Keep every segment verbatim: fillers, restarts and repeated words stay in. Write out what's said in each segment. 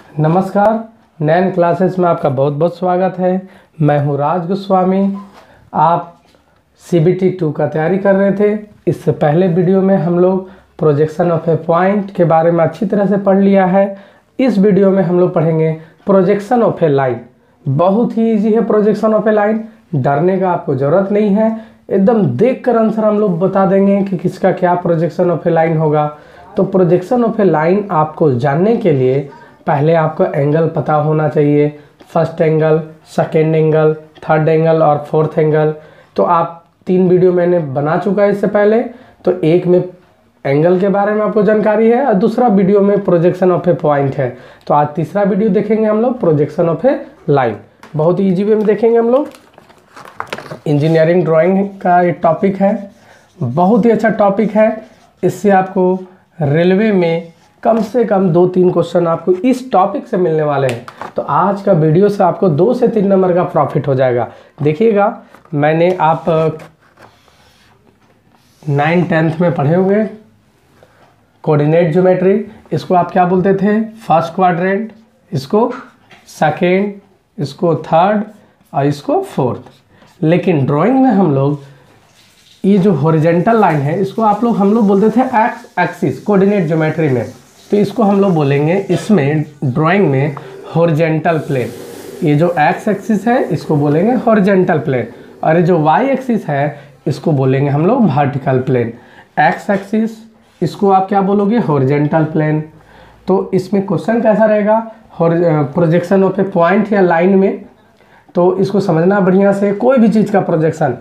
नमस्कार, नैन क्लासेस में आपका बहुत बहुत स्वागत है। मैं हूं राज गोस्वामी। आप सी बी टी टू का तैयारी कर रहे थे। इससे पहले वीडियो में हम लोग प्रोजेक्शन ऑफ ए पॉइंट के बारे में अच्छी तरह से पढ़ लिया है। इस वीडियो में हम लोग पढ़ेंगे प्रोजेक्शन ऑफ ए लाइन। बहुत ही ईजी है प्रोजेक्शन ऑफ ए लाइन, डरने का आपको ज़रूरत नहीं है। एकदम देख कर आंसर हम लोग बता देंगे कि किसका क्या प्रोजेक्शन ऑफ ए लाइन होगा। तो प्रोजेक्शन ऑफ ए लाइन आपको जानने के लिए पहले आपको एंगल पता होना चाहिए। First angle, second angle, third angle और फोर्थ एंगल। तो आप तीन वीडियो मैंने बना चुका है इससे पहले। तो एक में एंगल के बारे में आपको जानकारी है और दूसरा वीडियो में प्रोजेक्शन ऑफ ए पॉइंट है। तो आज तीसरा वीडियो देखेंगे हम लोग प्रोजेक्शन ऑफ ए लाइन। बहुत ईजी वे में देखेंगे हम लोग। इंजीनियरिंग ड्राइंग का ये टॉपिक है, बहुत ही अच्छा टॉपिक है। इससे आपको रेलवे में कम से कम दो तीन क्वेश्चन आपको इस टॉपिक से मिलने वाले हैं। तो आज का वीडियो से आपको दो से तीन नंबर का प्रॉफिट हो जाएगा। देखिएगा, मैंने आप नाइन टेंथ में पढ़े हुए कोऑर्डिनेट ज्योमेट्री। इसको आप क्या बोलते थे? फर्स्ट क्वाड्रेंट, इसको सेकेंड, इसको थर्ड और इसको फोर्थ। लेकिन ड्राइंग में हम लोग ये जो हॉरिजॉन्टल लाइन है इसको आप लोग हम लोग बोलते थे एक्स एक्सिस कोऑर्डिनेट ज्योमेट्री में। तो इसको हम लोग बोलेंगे इसमें ड्राइंग में हॉरिजॉन्टल प्लेन। ये जो एक्स एक्सिस है इसको बोलेंगे हॉरिजॉन्टल प्लेन और ये जो वाई एक्सिस है इसको बोलेंगे हम लोग वर्टिकल प्लेन। एक्स एक्सिस इसको आप क्या बोलोगे? Horizontal plane. तो इसमें क्वेश्चन कैसा रहेगा? प्रोजेक्शन ऑफ ए पॉइंट या लाइन में। तो इसको समझना बढ़िया से। कोई भी चीज़ का प्रोजेक्शन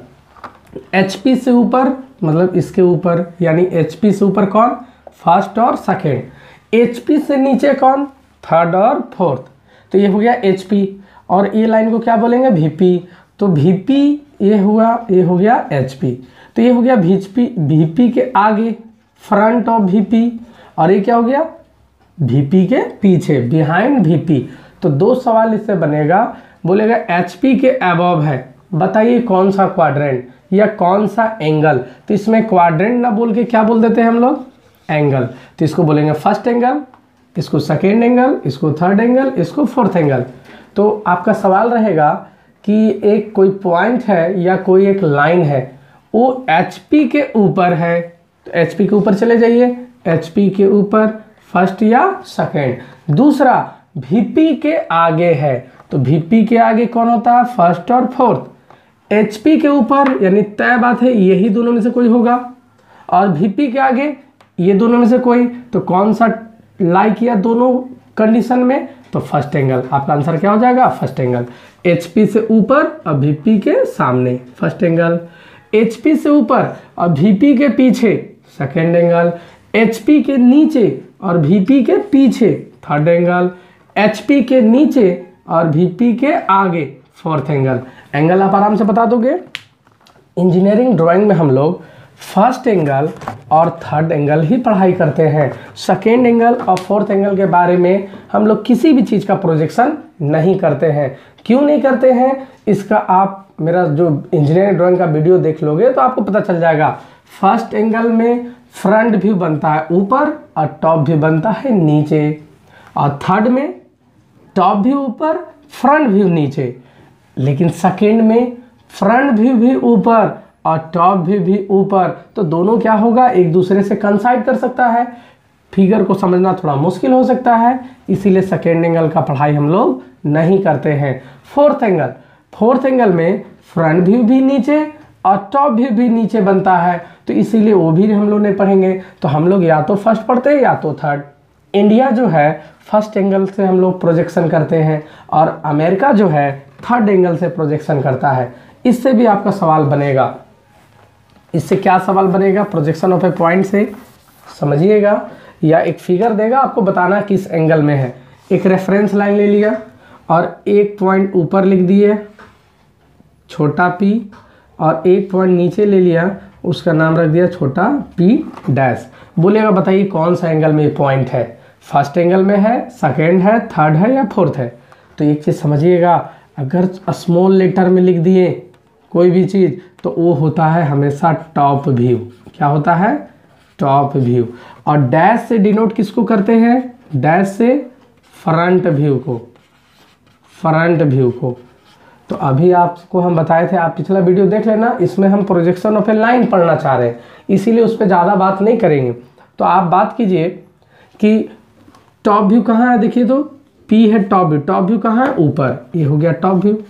एच पी से ऊपर, मतलब इसके ऊपर, यानी एच पी से ऊपर कौन? फर्स्ट और सेकेंड। एच पी से नीचे कौन? थर्ड और फोर्थ। तो ये हो गया एच पी और ये लाइन को क्या बोलेंगे? V P. तो वी पी ये हुआ, ये हो गया एच पी। तो ये हो गया वी पी। वी पी के आगे फ्रंट ऑफ वी पी और ये क्या हो गया? वी पी के पीछे, बिहाइंड वी पी। तो दो सवाल इससे बनेगा। बोलेगा एच पी के अबव है, बताइए कौन सा क्वाड्रेंट या कौन सा एंगल। तो इसमें क्वाड्रेंट ना बोल के क्या बोल देते हैं हम लोग? एंगल। तो इसको बोलेंगे फर्स्ट एंगल, इसको सेकेंड एंगल, इसको थर्ड एंगल, इसको फोर्थ एंगल। तो आपका सवाल रहेगा कि एक कोई पॉइंट है या कोई एक लाइन है, वो एच पी के ऊपर है। तो एच पी के ऊपर चले जाइए, एच पी के ऊपर फर्स्ट या सेकेंड। दूसरा वी पी के आगे है, तो वी पी के आगे कौन होता है? फर्स्ट और फोर्थ। एच पी के ऊपर, यानी तय बात है यही दोनों में से कोई होगा। और वी पी के आगे ये दोनों में से कोई। तो कौन सा लाई किया दोनों कंडीशन में? तो फर्स्ट एंगल। आपका आंसर क्या हो जाएगा? First angle. एच पी से ऊपर और वी पी के सामने फर्स्ट एंगल। एच पी से ऊपर और वी पी के पीछे सेकेंड एंगल। एच पी के नीचे और वी पी के पीछे थर्ड एंगल। एच पी के नीचे और वी पी के आगे फोर्थ एंगल। एंगल आप आराम से बता दोगे। इंजीनियरिंग ड्राइंग में हम लोग फर्स्ट एंगल और थर्ड एंगल ही पढ़ाई करते हैं। सेकेंड एंगल और फोर्थ एंगल के बारे में हम लोग किसी भी चीज़ का प्रोजेक्शन नहीं करते हैं। क्यों नहीं करते हैं? इसका आप मेरा जो इंजीनियरिंग ड्राइंग का वीडियो देख लोगे तो आपको पता चल जाएगा। फर्स्ट एंगल में फ्रंट व्यू बनता है ऊपर और टॉप व्यू बनता है नीचे, और थर्ड में टॉप व्यू ऊपर, फ्रंट व्यू नीचे। लेकिन सेकेंड में फ्रंट व्यू भी ऊपर और टॉप व्यू भी ऊपर। तो दोनों क्या होगा? एक दूसरे से कंसाइड कर सकता है। फिगर को समझना थोड़ा मुश्किल हो सकता है, इसीलिए सेकेंड एंगल का पढ़ाई हम लोग नहीं करते हैं। फोर्थ एंगल, फोर्थ एंगल में फ्रंट व्यू भी नीचे और टॉप व्यू भी नीचे बनता है, तो इसीलिए वो भी हम लोग नहीं पढ़ेंगे। तो हम लोग या तो फर्स्ट पढ़ते हैं या तो थर्ड। इंडिया जो है फर्स्ट एंगल से हम लोग प्रोजेक्शन करते हैं और अमेरिका जो है थर्ड एंगल से प्रोजेक्शन करता है। इससे भी आपका सवाल बनेगा। इससे क्या सवाल बनेगा? प्रोजेक्शन ऑफ ए पॉइंट से समझिएगा, या एक फिगर देगा आपको बताना किस एंगल में है। एक रेफरेंस लाइन ले लिया और एक पॉइंट ऊपर लिख दिए छोटा पी, और एक पॉइंट नीचे ले लिया, उसका नाम रख दिया छोटा पी डैश। बोलेगा बताइए कौन सा एंगल में ये पॉइंट है? फर्स्ट एंगल में है, सेकेंड है, थर्ड है या फोर्थ है? तो एक चीज़ समझिएगा, अगर स्मॉल लेटर में लिख दिए कोई भी चीज़ तो वो होता है हमेशा टॉप व्यू। क्या होता है? Top view. और डैश से डिनोट किसको करते हैं? डैश से फ्रंट व्यू को, फ्रंट व्यू को। तो अभी आपको हम बताए थे, आप पिछला वीडियो देख लेना, इसमें हम प्रोजेक्शन ऑफ ए लाइन पढ़ना चाह रहे हैं, इसीलिए उस पर ज़्यादा बात नहीं करेंगे। तो आप बात कीजिए कि टॉप व्यू कहाँ है, देखिए तो P है टॉप व्यू, टॉप व्यू कहाँ है, ऊपर, ये हो गया टॉप व्यू,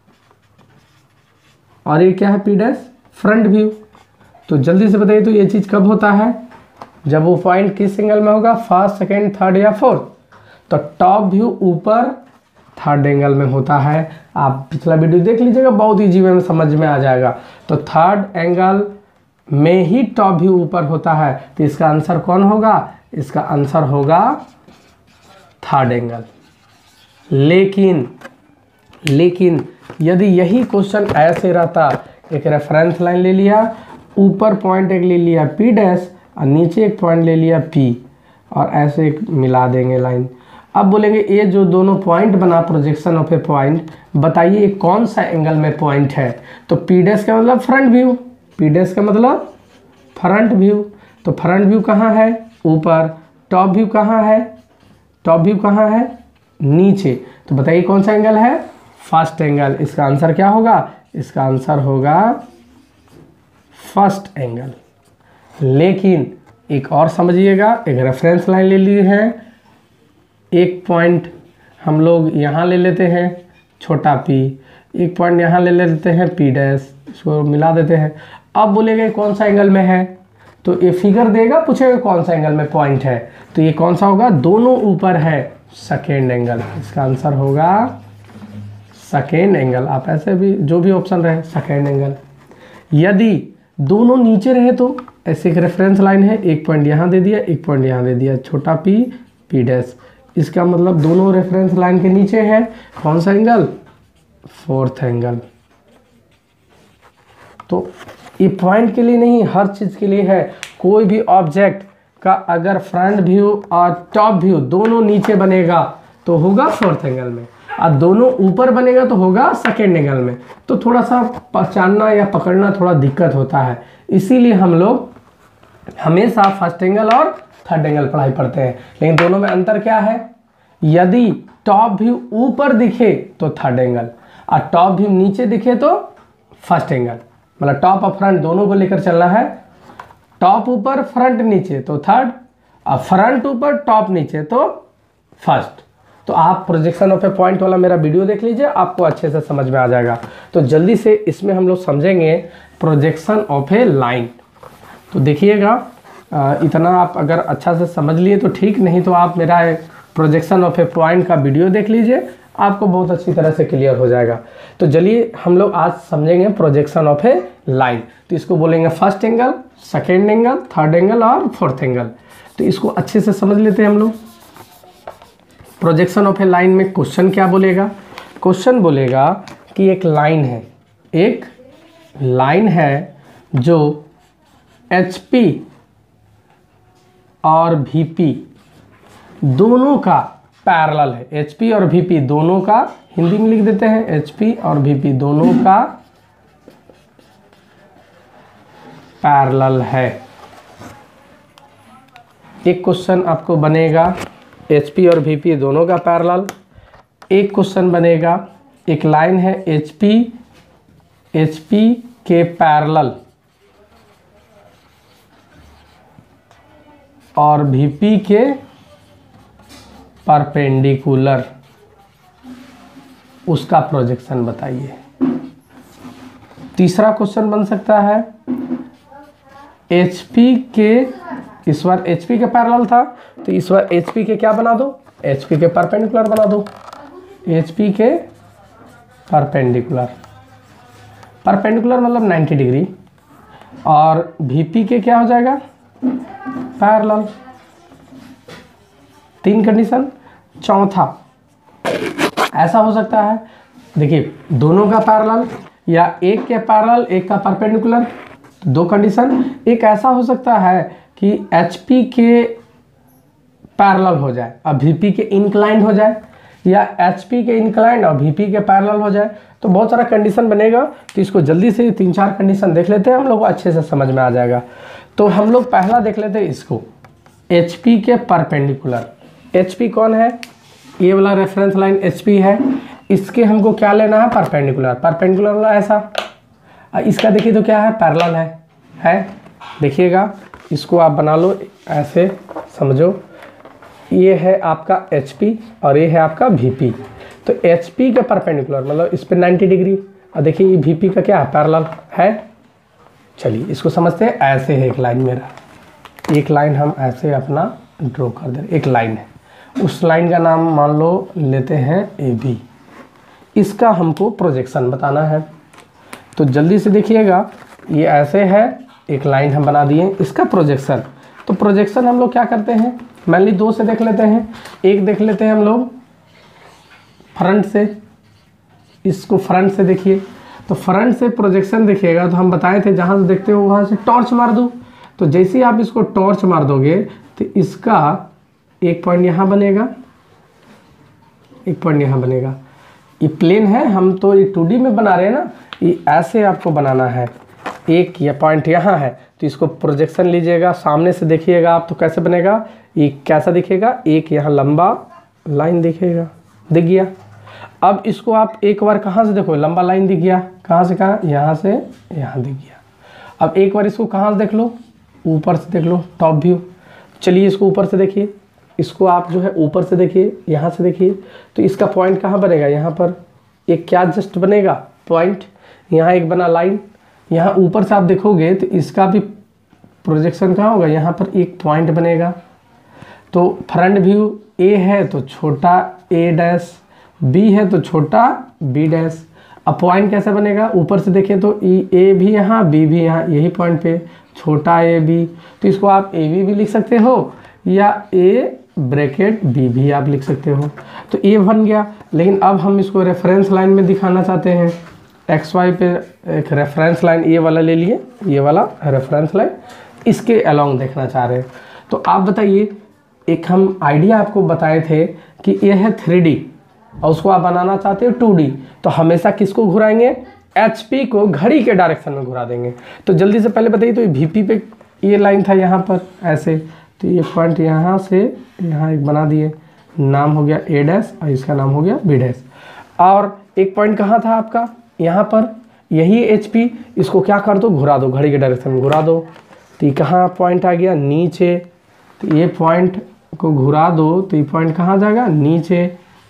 और ये क्या है P डैश, फ्रंट व्यू। तो जल्दी से बताइए तो ये चीज़ कब होता है, जब वो पॉइंट किस एंगल में होगा, फर्स्ट, सेकेंड, थर्ड या फोर्थ। तो टॉप व्यू ऊपर थर्ड एंगल में होता है। आप पिछला वीडियो देख लीजिएगा, बहुत ईजी वे में समझ में आ जाएगा। तो थर्ड एंगल में ही टॉप व्यू ऊपर होता है, तो इसका आंसर कौन होगा, इसका आंसर होगा थर्ड एंगल। लेकिन लेकिन यदि यही क्वेश्चन ऐसे रहता, एक रेफरेंस लाइन ले लिया, ऊपर पॉइंट एक ले लिया P डैश और नीचे एक पॉइंट ले लिया P, और ऐसे एक मिला देंगे लाइन। अब बोलेंगे ये जो दोनों पॉइंट बना प्रोजेक्शन ऑफ ए पॉइंट, बताइए ये कौन सा एंगल में पॉइंट है। तो P डैश का मतलब फ्रंट व्यू, P डैश का मतलब फ्रंट व्यू। तो फ्रंट व्यू कहाँ है, ऊपर। टॉप व्यू कहाँ है, टॉप व्यू कहाँ है, नीचे। तो बताइए कौन सा एंगल है, फर्स्ट एंगल। इसका आंसर क्या होगा, इसका आंसर होगा फर्स्ट एंगल। लेकिन एक और समझिएगा, एक रेफरेंस लाइन ले ली है, एक पॉइंट हम लोग यहाँ ले लेते हैं छोटा p, एक पॉइंट यहाँ ले लेते हैं P डैश, इसको मिला देते हैं। अब बोलेंगे कौन सा एंगल में है, तो ये फिगर देगा, पूछेगा कौन सा एंगल में पॉइंट है, तो ये कौन सा होगा, दोनों ऊपर है, सेकेंड एंगल। इसका आंसर होगा सेकेंड एंगल। आप ऐसे भी जो भी ऑप्शन रहे, सेकेंड एंगल। यदि दोनों नीचे रहे तो ऐसे एक रेफरेंस लाइन है, एक पॉइंट यहाँ दे दिया, एक पॉइंट यहाँ दे दिया, छोटा p, P डैश, इसका मतलब दोनों रेफरेंस लाइन के नीचे है, कौन सा एंगल, फोर्थ एंगल। तो ये पॉइंट के लिए नहीं, हर चीज़ के लिए है। कोई भी ऑब्जेक्ट का अगर फ्रंट व्यू और टॉप व्यू दोनों नीचे बनेगा तो होगा फोर्थ एंगल में, और दोनों ऊपर बनेगा तो होगा सेकेंड एंगल में। तो थोड़ा सा पहचानना या पकड़ना थोड़ा दिक्कत होता है, इसीलिए हम लोग हमेशा फर्स्ट एंगल और थर्ड एंगल पढ़ाई पढ़ते हैं। लेकिन दोनों में अंतर क्या है, यदि टॉप व्यू ऊपर दिखे तो थर्ड एंगल, और टॉप व्यू नीचे दिखे तो फर्स्ट एंगल। मतलब टॉप और फ्रंट दोनों को लेकर चलना है, टॉप ऊपर फ्रंट नीचे तो थर्ड, और फ्रंट ऊपर टॉप नीचे तो फर्स्ट। तो आप प्रोजेक्शन ऑफ ए पॉइंट वाला मेरा वीडियो देख लीजिए, आपको अच्छे से समझ में आ जाएगा। तो जल्दी से इसमें हम लोग समझेंगे प्रोजेक्शन ऑफ ए लाइन। तो देखिएगा, इतना आप अगर अच्छा से समझ लिए तो ठीक, नहीं तो आप मेरा प्रोजेक्शन ऑफ ए पॉइंट का वीडियो देख लीजिए, आपको बहुत अच्छी तरह से क्लियर हो जाएगा। तो चलिए हम लोग आज समझेंगे प्रोजेक्शन ऑफ ए लाइन। तो इसको बोलेंगे first angle, second angle, third angle और फोर्थ एंगल। तो इसको अच्छे से समझ लेते हैं हम लोग। प्रोजेक्शन ऑफ ए लाइन में क्वेश्चन क्या बोलेगा, क्वेश्चन बोलेगा कि एक लाइन है, एक लाइन है जो एच पी और वी पी दोनों का पैरेलल है। एच पी और वी पी दोनों का, हिंदी में लिख देते हैं, एच पी और वी पी दोनों का पैरेलल है। एक क्वेश्चन आपको बनेगा एच पी और वी पी दोनों का पैरेलल। एक क्वेश्चन बनेगा, एक लाइन है एच पी एच पी के पैरेलल और वी पी के परपेंडिकुलर, उसका प्रोजेक्शन बताइए। तीसरा क्वेश्चन बन सकता है एच पी के, इस बार H P के पैरेलल था तो इस बार H P के क्या बना दो, H P के परपेंडिकुलर बना दो। H P के परपेंडिकुलर, परपेंडिकुलर मतलब नब्बे डिग्री, और V P के क्या हो जाएगा, पैरेलल। तीन कंडीशन। चौथा ऐसा हो सकता है, देखिए दोनों का पैरेलल या एक के पैरेलल एक का परपेंडिकुलर, दो कंडीशन। एक ऐसा हो सकता है कि H P के पैरेलल हो जाए और V P के इंक्लाइंड हो जाए, या H P के इंक्लाइंड और V P के पैरेलल हो जाए। तो बहुत सारा कंडीशन बनेगा, तो इसको जल्दी से तीन चार कंडीशन देख लेते हैं, हम लोग को अच्छे से समझ में आ जाएगा। तो हम लोग पहला देख लेते हैं इसको, H P के परपेंडिकुलर। H P कौन है, ये वाला रेफरेंस लाइन एच पी है, इसके हमको क्या लेना है, परपेंडिकुलर। परपेंडिकुलर वाला ऐसा, इसका देखिए तो क्या है, पैरेलल है है देखिएगा, इसको आप बना लो ऐसे, समझो ये है आपका एच पी और ये है आपका वी पी। तो एच पी का परपेंडिकुलर मतलब इस पे नाइन्टी डिग्री, और देखिए ये वी पी का क्या है, पैरेलल है। चलिए इसको समझते हैं। ऐसे है एक लाइन मेरा, एक लाइन हम ऐसे अपना ड्रॉ कर दे, एक लाइन है, उस लाइन का नाम मान लो लेते हैं ए बी। इसका हमको प्रोजेक्शन बताना है, तो जल्दी से देखिएगा, ये ऐसे है, एक लाइन हम बना दिए, इसका प्रोजेक्शन। तो प्रोजेक्शन हम लोग क्या करते हैं, मेनली दो से देख लेते हैं। एक देख लेते हैं हम लोग फ्रंट से, इसको फ्रंट से देखिए, तो फ्रंट से प्रोजेक्शन देखिएगा तो हम बताए थे जहाँ से देखते हो वहाँ से टॉर्च मार दो। तो जैसे ही आप इसको टॉर्च मार दोगे तो इसका एक पॉइंट यहाँ बनेगा, एक पॉइंट यहाँ बनेगा। ये प्लेन है, हम तो ये टू डी में बना रहे हैं ना, ये ऐसे आपको बनाना है। एक ये पॉइंट यहाँ है तो इसको प्रोजेक्शन लीजिएगा, सामने से देखिएगा आप तो कैसे बनेगा, ये कैसा दिखेगा, एक यहाँ लंबा लाइन दिखेगा, दिख गया। अब इसको आप एक बार कहाँ से देखो, लंबा लाइन दिख गया, कहाँ से कहाँ, यहाँ से यहाँ दिख गया। अब एक बार इसको कहाँ से देख लो, ऊपर से देख लो, टॉप व्यू। चलिए इसको ऊपर से देखिए, इसको आप जो है ऊपर से देखिए, यहाँ से देखिए, तो इसका पॉइंट कहाँ बनेगा, यहाँ पर एक क्या जस्ट बनेगा पॉइंट, यहाँ एक बना लाइन। यहाँ ऊपर से आप देखोगे तो इसका भी प्रोजेक्शन कहाँ होगा, यहाँ पर एक पॉइंट बनेगा। तो फ्रंट व्यू ए है तो छोटा ए डैश, बी है तो छोटा बी डैश। अब पॉइंट कैसे बनेगा, ऊपर से देखें तो ए भी यहाँ, बी भी यहाँ, यही पॉइंट पे छोटा ए बी। तो इसको आप ए बी भी लिख सकते हो या ए ब्रैकेट बी भी आप लिख सकते हो। तो ये बन गया। लेकिन अब हम इसको रेफरेंस लाइन में दिखाना चाहते हैं, एक्स वाई पे एक रेफरेंस लाइन ये वाला ले लिए, ये वाला रेफरेंस लाइन, इसके अलोंग देखना चाह रहे हैं। तो आप बताइए, एक हम आइडिया आपको बताए थे कि ये है थ्री डी और उसको आप बनाना चाहते हो टू डी, तो हमेशा किसको घुराएंगे, एच पी को घड़ी के डायरेक्शन में घुरा देंगे। तो जल्दी से पहले बताइए, तो वी पी पे ये लाइन था यहाँ पर ऐसे, तो ये पॉइंट यहाँ से यहाँ एक बना दिए, नाम हो गया ए डैश और इसका नाम हो गया बी डैश। और एक पॉइंट कहाँ था आपका, यहाँ पर, यही एच पी, इसको क्या कर दो, घुरा दो, घड़ी के डायरेक्शन में घुरा दो। तो ये कहाँ पॉइंट आ गया, नीचे। तो ये पॉइंट को घुरा दो तो ये पॉइंट कहाँ जाएगा, नीचे।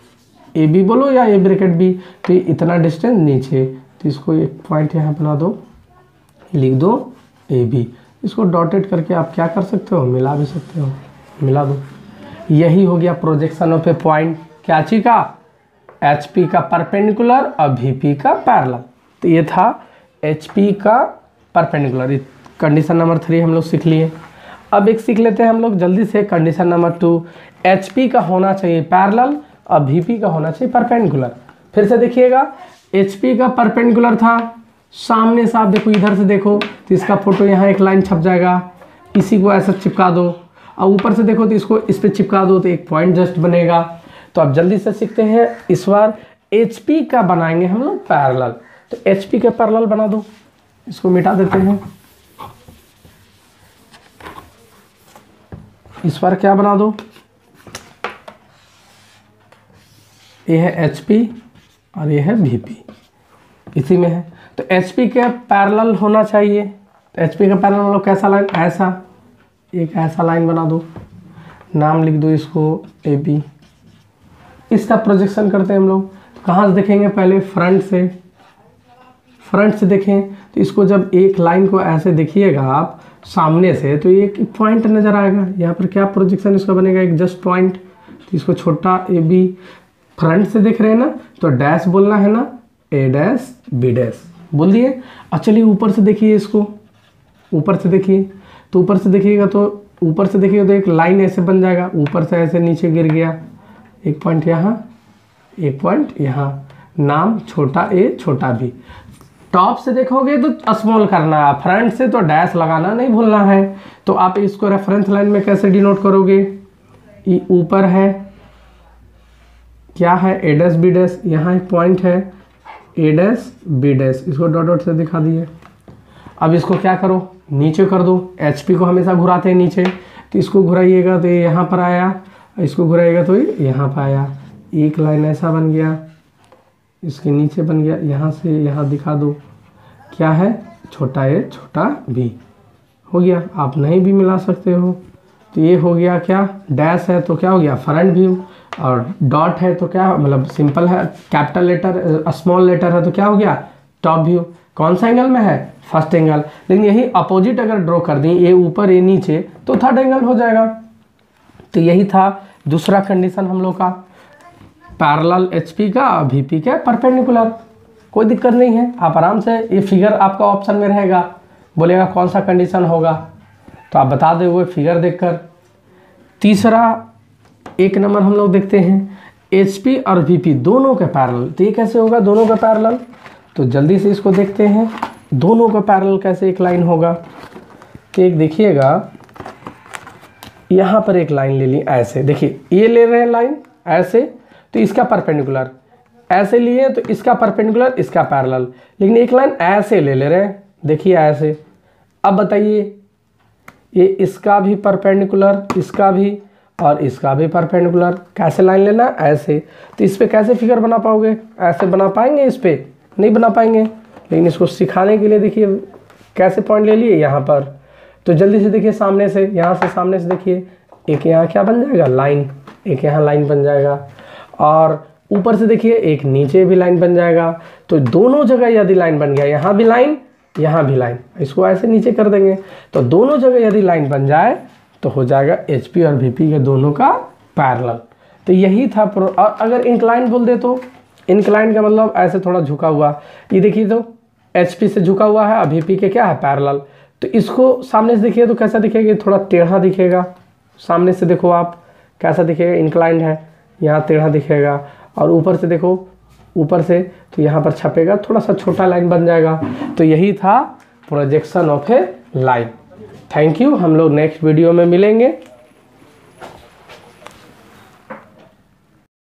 ए बी बोलो या ए ब्रैकेट बी, तो ये इतना डिस्टेंस नीचे। तो इसको एक पॉइंट यहाँ बना दो, लिख दो ए बी। इसको डॉटेड करके आप क्या कर सकते हो, मिला भी सकते हो, मिला दो। यही हो गया प्रोजेक्शन ऑफ ए पॉइंट, क्या चीज का, एच पी का परपेंडिकुलर और वी पी का पैरेलल। तो ये था एच पी का परपेंडिकुलर। कंडीशन नंबर थ्री हम लोग सीख लिए। अब एक सीख लेते हैं हम लोग जल्दी से, condition number two, H P का होना चाहिए पैरेलल और वी पी का होना चाहिए परपेंडिकुलर। फिर से देखिएगा, एच पी का परपेंडिकुलर था, सामने से आप देखो, इधर से देखो तो इसका फोटो यहाँ एक लाइन छप जाएगा, इसी को ऐसा चिपका दो। और ऊपर से देखो तो इसको इस पर चिपका दो तो एक पॉइंट जस्ट बनेगा। तो अब जल्दी से सीखते हैं, इस बार एच पी का बनाएंगे हम लोग पैरेलल। तो एच पी का पैरेलल बना दो, इसको मिटा देते हैं। इस बार क्या बना दो, ये है एच पी और ये है वी पी, इसी में है। तो एच पी के पैरेलल होना चाहिए। तो एच पी का पैरेलल मतलब कैसा लाइन, ऐसा एक ऐसा लाइन बना दो, नाम लिख दो इसको ए बी। इसका प्रोजेक्शन करते हैं हम लोग। तो कहाँ से देखेंगे, पहले फ्रंट से, फ्रंट से देखें तो इसको जब एक लाइन को ऐसे देखिएगा आप सामने से, तो ये एक पॉइंट नज़र आएगा। यहाँ पर क्या प्रोजेक्शन इसका बनेगा, एक जस्ट पॉइंट। तो इसको छोटा ए बी, फ्रंट से देख रहे हैं ना, तो डैश बोलना है ना, ए डैश बी डैश बोल दिए। और चलिए ऊपर से देखिए, इसको ऊपर से देखिए, तो ऊपर से देखिएगा तो ऊपर से देखिएगा तो एक लाइन ऐसे बन जाएगा, ऊपर से ऐसे नीचे गिर गया, एक पॉइंट यहाँ, एक पॉइंट यहाँ, नाम छोटा ए छोटा बी। टॉप से देखोगे तो स्मॉल करना है, फ्रंट से तो डैश लगाना नहीं भूलना है। तो आप इसको रेफरेंस लाइन में कैसे डिनोट करोगे, ये ऊपर है, क्या है, ए डैश बी डैश, यहाँ एक पॉइंट है ए डैश बी डैश, इसको डॉट डॉट से दिखा दिए। अब इसको क्या करो, नीचे कर दो। एच पी को हमेशा घुराते हैं नीचे, तो इसको घुराइएगा तो ये यहाँ पर आया, इसको घुराइएगा तो ये यहाँ पर आया। एक लाइन ऐसा बन गया, इसके नीचे बन गया, यहाँ से यहाँ दिखा दो क्या है, छोटा ए छोटा बी हो गया। आप नहीं भी मिला सकते हो। तो ये हो गया क्या, डैश है तो क्या हो गया फ्रंट व्यू, और डॉट है तो क्या मतलब सिंपल है, कैपिटल लेटर स्मॉल लेटर है तो क्या हो गया टॉप व्यू। कौन सा एंगल में है, फर्स्ट एंगल। लेकिन यही अपोजिट अगर ड्रॉ कर दें, ये ऊपर ये नीचे, तो थर्ड एंगल हो जाएगा। तो यही था दूसरा कंडीशन हम लोग का, पैरेलल एचपी का वीपी के परपेंडिकुलर। कोई दिक्कत नहीं है, आप आराम से, ये फिगर आपका ऑप्शन में रहेगा, बोलेगा कौन सा कंडीशन होगा तो आप बता दोगे फिगर देखकर। तीसरा एक नंबर हम लोग देखते हैं एचपी और वीपी दोनों के पैरेलल। तो ये कैसे होगा दोनों का पैरेलल, तो जल्दी से इसको देखते हैं दोनों का पैरेलल कैसे एक लाइन होगा। तो एक देखिएगा यहाँ पर एक लाइन ले ली ऐसे, देखिए ये ले रहे हैं लाइन ऐसे, तो इसका परपेंडिकुलर ऐसे लिए तो इसका परपेंडिकुलर इसका पैरेलल, लेकिन एक लाइन ऐसे ले ले रहे हैं, देखिए ऐसे। अब बताइए ये इसका भी परपेंडिकुलर, इसका भी और इसका भी परपेंडिकुलर, कैसे लाइन लेना ऐसे। तो इस पे कैसे फिगर बना पाओगे, ऐसे बना पाएंगे, इस पे नहीं बना पाएंगे। लेकिन इसको सिखाने के लिए देखिए कैसे पॉइंट ले लिए यहाँ पर। तो जल्दी से देखिए सामने से, यहाँ से सामने से देखिए, एक यहाँ क्या बन जाएगा लाइन, एक यहाँ लाइन बन जाएगा, और ऊपर से देखिए एक नीचे भी लाइन बन जाएगा। तो दोनों जगह यदि लाइन बन गया, यहाँ भी लाइन यहाँ भी लाइन, इसको ऐसे नीचे कर देंगे, तो दोनों जगह यदि लाइन बन जाए तो हो जाएगा एचपी और वीपी के दोनों का पैरेलल। तो यही था। और अगर इंक्लाइन बोल दे तो इंक्लाइन का मतलब ऐसे थोड़ा झुका हुआ, ये देखिए तो एचपी से झुका हुआ है और वीपी के क्या है पैरेलल। तो इसको सामने से देखिए तो कैसा दिखेगा, थोड़ा टेढ़ा दिखेगा। सामने से देखो आप कैसा दिखेगा, इंक्लाइंड है, यहाँ टेढ़ा दिखेगा, और ऊपर से देखो ऊपर से तो यहाँ पर छपेगा, थोड़ा सा छोटा लाइन बन जाएगा। तो यही था projection of a line. Thank you, हम लोग नेक्स्ट वीडियो में मिलेंगे।